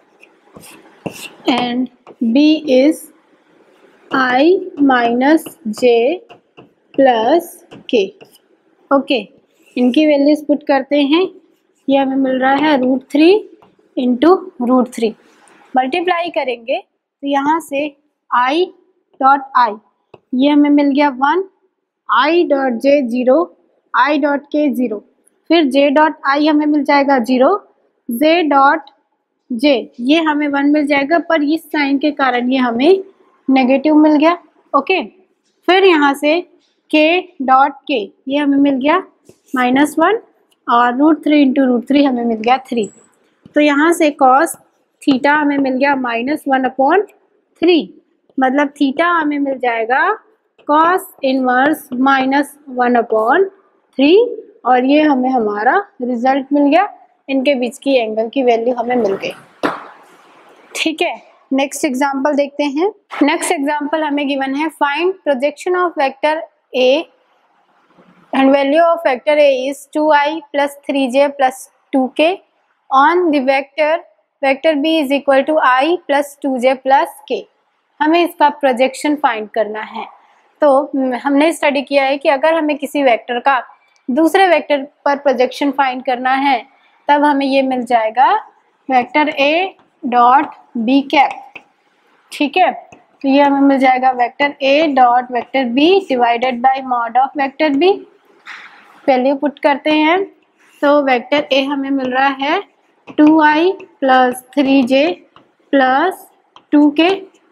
and B is I minus J plus K। Okay, इनकी वैल्यूज पुट करते हैं। ये हमें मिल रहा है √3 इंटू √3। मल्टीप्लाई करेंगे तो यहाँ से I डॉट I ये हमें मिल गया 1, I dot J 0, I dot K 0, फिर J डॉट I हमें मिल जाएगा 0, J डॉट J ये हमें 1 मिल जाएगा, पर इस साइन के कारण ये हमें नेगेटिव मिल गया। ओके, फिर यहाँ से K डॉट K ये हमें मिल गया -1 और √3 इंटू √3 हमें मिल गया 3। तो यहाँ से cos थीटा हमें मिल गया -1/3, मतलब थीटा हमें मिल जाएगा cos इनवर्स -1/3 और ये हमें हमारा रिजल्ट मिल गया, इनके बीच की एंगल की वैल्यू हमें मिल गई। ठीक है, नेक्स्ट एग्जांपल देखते हैं। नेक्स्ट एग्जांपल हमें गिवन है, find projection of vector a and value of vector A is 2i plus 3j plus 2k on the vector B is equal to I plus 2j plus k। हमें इसका प्रोजेक्शन फाइंड करना है। तो हमने स्टडी किया है कि अगर हमें किसी वेक्टर का दूसरे वेक्टर पर प्रोजेक्शन फाइंड करना है तब हमें ये मिल जाएगा vector A dot b cap. ठीक है, तो ये हमें मिल जाएगा vector A dot vector B divided by mod of vector B। Value put करते हैं तो वेक्टर A हमें मिल रहा है 2i plus 3j plus 2k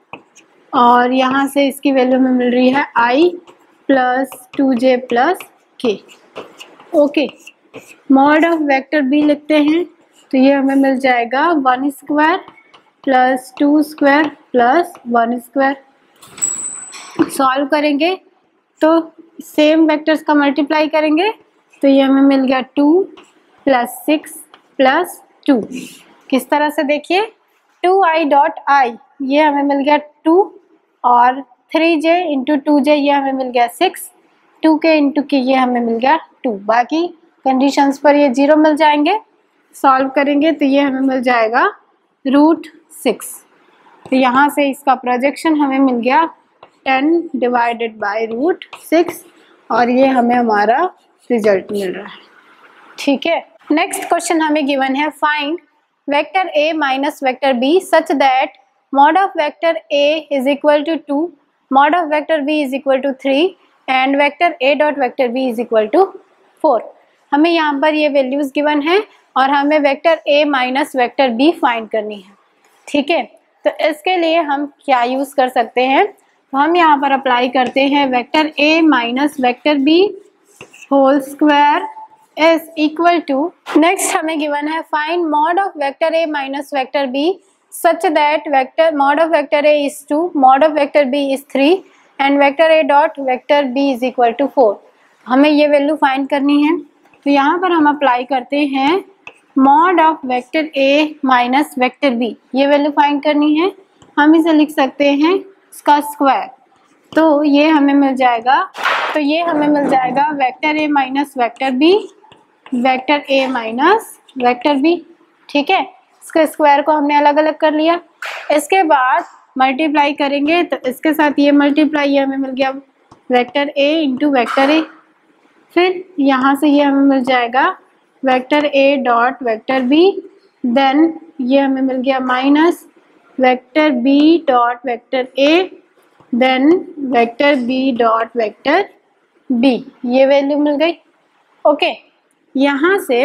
और यहाँ से इसकी वैल्यू हमें मिल रही है i plus 2j plus k। Okay, mod of vector B लिखते हैं तो ये हमें मिल जाएगा 1 square plus 2 square plus 1 square. Solve करेंगे तो सेम वेक्टर्स का मल्टीप्लाई करेंगे तो ये हमें मिल गया 2 प्लस 6 प्लस 2। किस तरह से देखिए, 2i डॉट i ये हमें मिल गया 2 और 3j इंटू 2j ये हमें मिल गया 6, 2k इंटू k ये हमें मिल गया 2। बाकी कंडीशंस पर ये 0 मिल जाएंगे। सॉल्व करेंगे तो ये हमें मिल जाएगा √6। तो यहाँ से इसका प्रोजेक्शन हमें मिल गया 10 डिवाइडेड बाय √6 और ये हमें हमारा रिजल्ट मिल रहा है। ठीक है, नेक्स्ट क्वेश्चन हमें गिवन है, find vector A minus vector B such that mod of vector A is equal to 2, mod of vector B is equal to 3 and vector A dot vector B is equal to 4। हमें यहाँ पर ये वैल्यूज गिवन है और हमें vector A minus vector B find करनी है। ठीक है, तो इसके लिए हम क्या यूज़ कर सकते हैं, तो हम यहाँ पर अप्लाई करते हैं vector A minus vector B whole square is equal to, next हमें गिवन है, find mod of vector A minus vector B such that vector mod of vector A is 2, mod of vector B is 3 and vector A dot vector B is equal to 4। हमें ये वैल्यू फाइंड करनी है तो यहाँ पर हम अप्लाई करते हैं mod of vector A minus vector B, ये वैल्यू फाइंड करनी है। हम इसे लिख सकते हैं इसका स्क्वायर, तो ये हमें मिल जाएगा vector A minus vector B, vector A minus vector B। ठीक है, इसके स्क्वायर को हमने अलग अलग कर लिया। इसके बाद मल्टीप्लाई करेंगे तो इसके साथ ये मल्टीप्लाई, ये हमें मिल गया vector A into vector A। फिर यहाँ से ये हमें मिल जाएगा vector A dot vector B, then ये हमें मिल गया minus vector B dot vector A, then vector B dot vector B, ये वैल्यू मिल गई। ओके, यहाँ से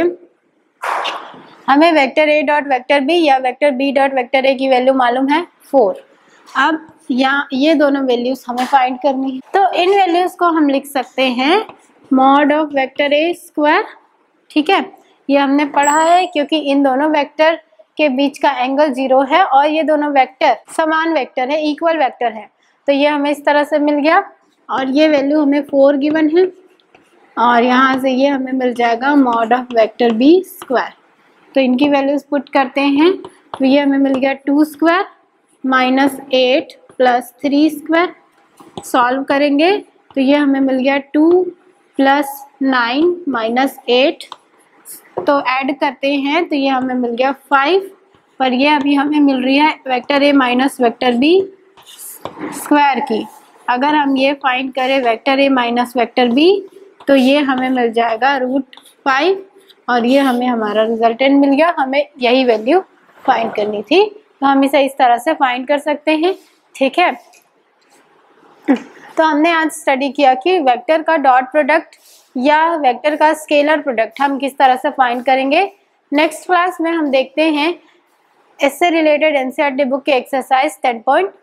हमें vector A dot vector B या vector B dot vector A की वैल्यू मालूम है 4। अब यहाँ ये दोनों वैल्यूज हमें फाइंड करनी है, तो इन वैल्यूज को हम लिख सकते हैं mod of vector A square. ठीक है, ये हमने पढ़ा है क्योंकि इन दोनों वेक्टर के बीच का एंगल 0 है और ये दोनों वेक्टर समान वेक्टर है, इक्वल वेक्टर है, तो ये हमें इस तरह से मिल गया और ये वैल्यू हमें 4 गिवन है और यहाँ से ये हमें मिल जाएगा mod of vector B square. तो इनकी वैल्यूज पुट करते हैं तो ये हमें मिल गया 2 square minus 8 plus 3 square. Solve करेंगे तो ये हमें मिल गया 2 प्लस 9 माइनस 8, तो ऐड करते हैं तो ये हमें मिल गया 5, पर ये अभी हमें मिल रही है vector A minus vector B square की। अगर हम ये फाइंड करें vector A minus vector B तो ये हमें मिल जाएगा √5 और ये हमें हमारा रिजल्टेंट मिल गया। हमें यही वैल्यू फाइंड करनी थी, तो हम इसे इस तरह से फाइंड कर सकते हैं। ठीक है, तो हमने आज स्टडी किया कि वेक्टर का डॉट प्रोडक्ट या वेक्टर का स्केलर प्रोडक्ट हम किस तरह से फाइंड करेंगे। नेक्स्ट क्लास में हम देखते हैं इससे रिलेटेड एनसीईआरटी बुक के एक्सरसाइज 10.1